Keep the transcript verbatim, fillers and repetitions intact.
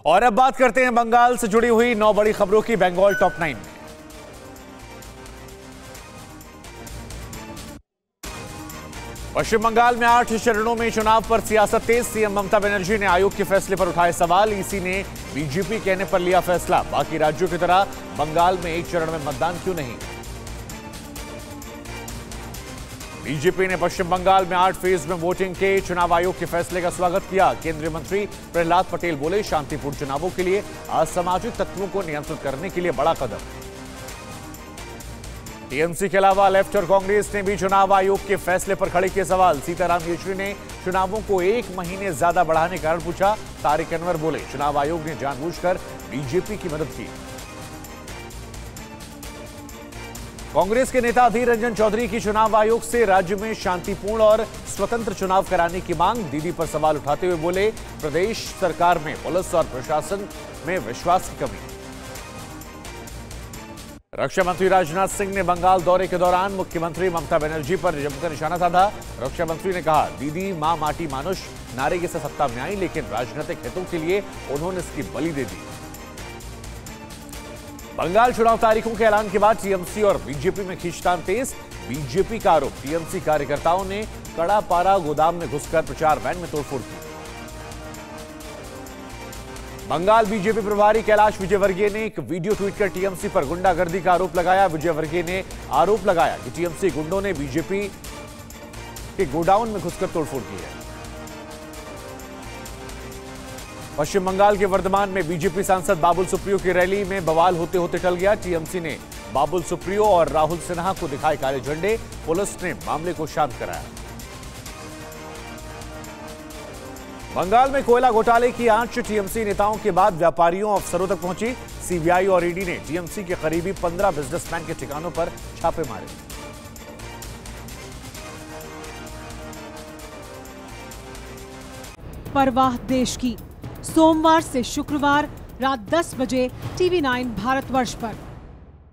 और अब बात करते हैं बंगाल से जुड़ी हुई नौ बड़ी खबरों की बंगाल टॉप नाइन में। पश्चिम बंगाल में आठ चरणों में चुनाव पर सियासत तेज। सीएम ममता बनर्जी ने आयोग के फैसले पर उठाए सवाल। ईसी ने बीजेपी कहने पर लिया फैसला। बाकी राज्यों की तरह बंगाल में एक चरण में मतदान क्यों नहीं? बीजेपी ने पश्चिम बंगाल में आठ फेज में वोटिंग के चुनाव आयोग के फैसले का स्वागत किया। केंद्रीय मंत्री प्रहलाद पटेल बोले, शांतिपूर्ण चुनावों के लिए असामाजिक तत्वों को नियंत्रित करने के लिए बड़ा कदम। टीएमसी के अलावा लेफ्ट और कांग्रेस ने भी चुनाव आयोग के फैसले पर खड़े किए सवाल। सीताराम येचुरी ने चुनावों को एक महीने ज्यादा बढ़ाने का कारण पूछा। तारिक अनवर बोले, चुनाव आयोग ने जानबूझकर बीजेपी की मदद की। कांग्रेस के नेता अधीर रंजन चौधरी की चुनाव आयोग से राज्य में शांतिपूर्ण और स्वतंत्र चुनाव कराने की मांग। दीदी पर सवाल उठाते हुए बोले, प्रदेश सरकार में पुलिस और प्रशासन में विश्वास की कमी। रक्षा मंत्री राजनाथ सिंह ने बंगाल दौरे के दौरान मुख्यमंत्री ममता बनर्जी पर जमकर निशाना साधा। रक्षा मंत्री ने कहा, दीदी मां माटी मानुष नारे के साथ सत्ता में आई, लेकिन राजनीतिक हितों के लिए उन्होंने इसकी बलि दे दी। बंगाल चुनाव तारीखों के ऐलान के बाद टीएमसी और बीजेपी में खींचतान तेज। बीजेपी का आरोप, टीएमसी कार्यकर्ताओं ने कड़ा पारा गोदाम में घुसकर प्रचार वैन में तोड़फोड़ की। बंगाल बीजेपी प्रभारी कैलाश विजयवर्गीय ने एक वीडियो ट्वीट कर टीएमसी पर गुंडागर्दी का आरोप लगाया। विजयवर्गीय ने आरोप लगाया कि टीएमसी गुंडों ने बीजेपी के गोडाउन में घुसकर तोड़फोड़ की है। पश्चिम बंगाल के वर्धमान में बीजेपी सांसद बाबुल सुप्रियो की रैली में बवाल होते होते टल गया। टीएमसी ने बाबुल सुप्रियो और राहुल सिन्हा को दिखाए काले झंडे। पुलिस ने मामले को शांत कराया। बंगाल में कोयला घोटाले की आंच टीएमसी नेताओं के बाद व्यापारियों अफसरों तक पहुंची। सीबीआई और ईडी ने टीएमसी के करीबी पंद्रह बिजनेसमैन के ठिकानों पर छापे मारे। परवाह देश की, सोमवार से शुक्रवार रात दस बजे टीवी नाइन भारतवर्ष पर।